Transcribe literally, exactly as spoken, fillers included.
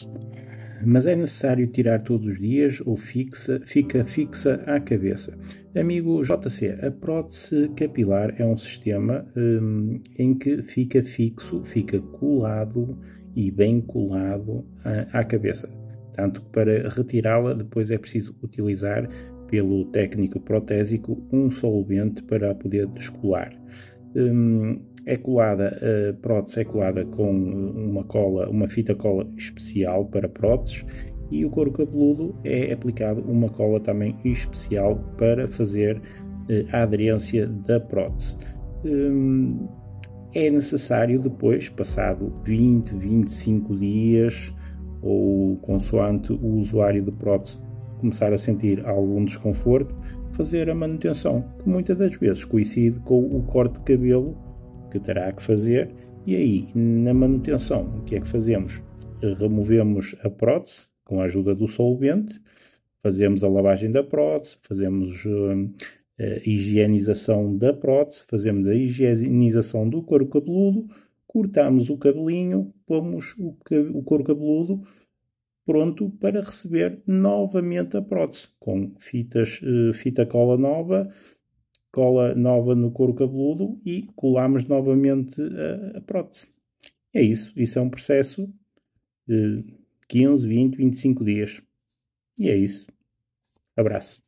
Mas é necessário tirar todos os dias ou fixa, fica fixa à cabeça? Amigo J C, a prótese capilar é um sistema hum, em que fica fixo, fica colado e bem colado à, à cabeça. Tanto que para retirá-la depois é preciso utilizar pelo técnico protésico um solvente para a poder descolar. Hum, é colada, a prótese é colada com uma cola, uma fita cola especial para próteses, e o couro cabeludo é aplicado uma cola também especial para fazer eh, a aderência da prótese. Hum, é necessário depois, passado vinte, vinte e cinco dias, ou consoante o usuário de prótese começar a sentir algum desconforto, fazer a manutenção, que muitas das vezes coincide com o corte de cabelo que terá que fazer. E aí, na manutenção, o que é que fazemos? Removemos a prótese com a ajuda do solvente, fazemos a lavagem da prótese, fazemos uh, a higienização da prótese, fazemos a higienização do couro cabeludo, cortamos o cabelinho, pomos o, o couro cabeludo pronto para receber novamente a prótese, com fitas, fita cola nova, cola nova no couro cabeludo, e colamos novamente a, a prótese. É isso, isso é um processo de quinze, vinte, vinte e cinco dias. E é isso. Abraço.